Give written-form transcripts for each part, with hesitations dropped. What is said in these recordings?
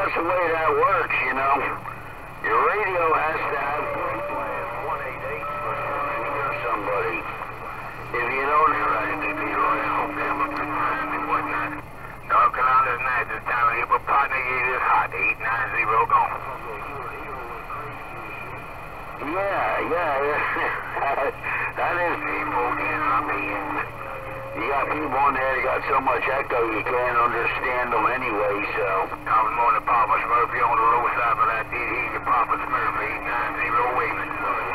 that's the way that works, you know. Your radio has to have 188 for somebody. If you don't have anything, you don't have and whatnot. North Carolina's nice this time of year, but partner, it is hot. 890 gone. Yeah. That is people getting happy. You got people on there that got so much echo you can't understand them anyway, so. I was more than Papa Smurfy on the low side, but I did hear your Papa Smurfy 890 waving.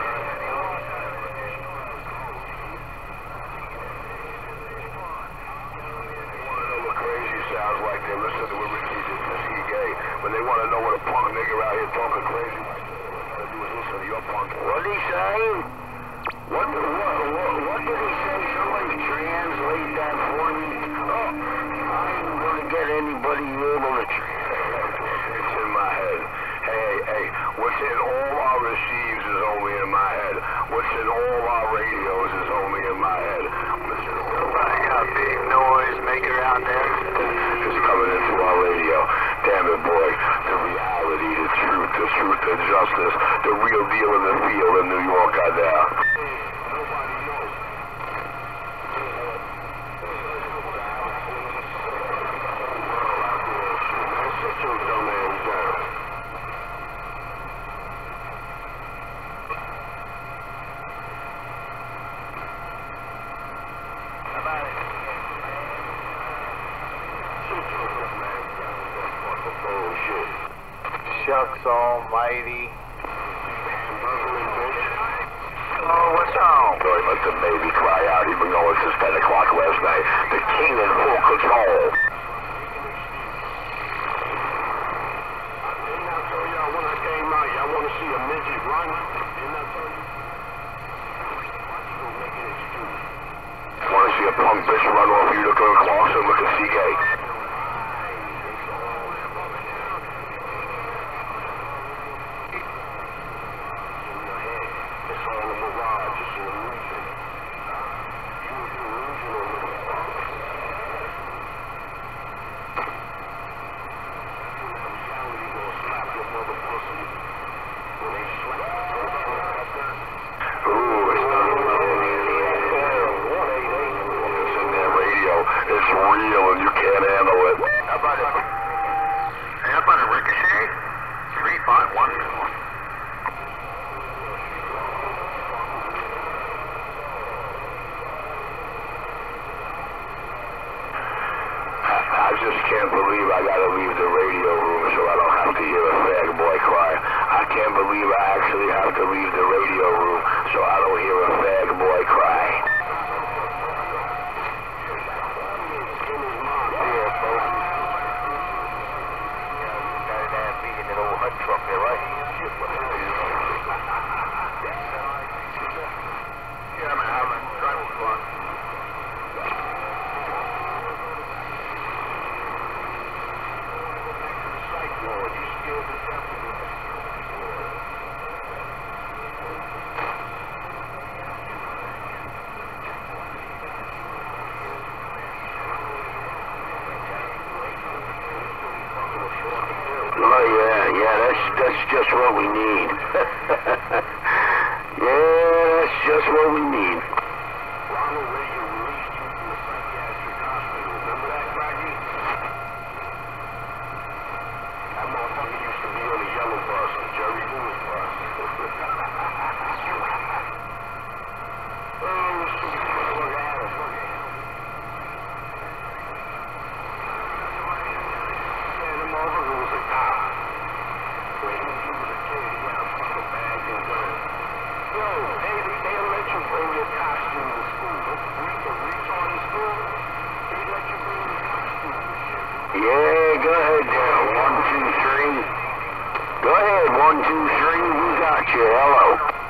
Crazy sounds like they listen to what Ricky did to C-Gay. When they want to know what a punk nigga out here talking crazy, all they do is listen to your punk. What'd he say? What did he say? Somebody translate that for me? Oh, I ain't gonna get anybody able to translate. It's in my head. Hey, what's in all our receives is only in my head. What's in all our radios is only in my head. I got a big noise maker out there. It's coming into our radio. Damn it, boy. The reality, the truth and justice. The real deal in the field in New York are there. Shucks almighty. Oh, what's wrong? Boy, let the baby cry out. He's been going since 10 o'clock last night. The king in full control. Didn't I tell y'all when I came out, y'all want to see a midget run? Didn't I tell you? Why you gonna make an excuse? Want to see a punk bitch run off you to go to Clarkson? Look at C-Gay. I just can't believe I gotta leave the radio room so I don't have to hear a fag boy cry. I can't believe I actually have to leave the radio room so I don't hear a fag boy cry. That's just what we need. Yeah, that's just what we need. Ronald Reagan released you from the psychiatric hospital. Remember that, Craggy? That motherfucker used to be on the yellow bus, the Jerry Lewis bus. Look at us. Man, the motherfucker was a cop. When he was a kid, he had a fucking bag and gun. Yo, they'll let you bring your costume to school. The retard in school, they let you bring your costume and shit. Yeah, go ahead there. 1, 2, 3. Go ahead, 1, 2, 3. We got you. Hello.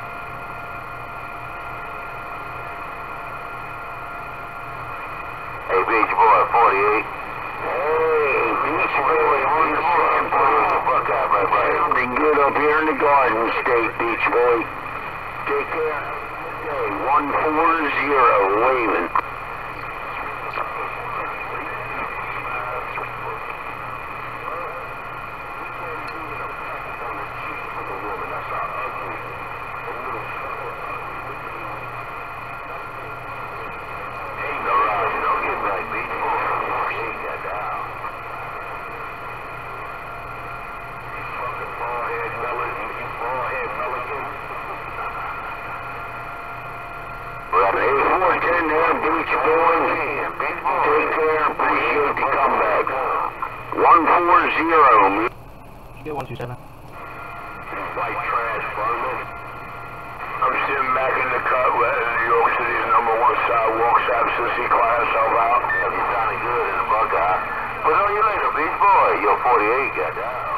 Hey, Beach Boy 48. Hey, Beach Boy on the sample. Something good up here in the Garden State, Beach Boy. Take care. Hey, 140 waving. 140. Get 127. White trash, Furman. I'm sitting back in the cut letting New York City's #1 sidewalk absentee cry herself out. You sounded good in the Buckeye. Put on you later, Beach Boy. You're 48, goddamn.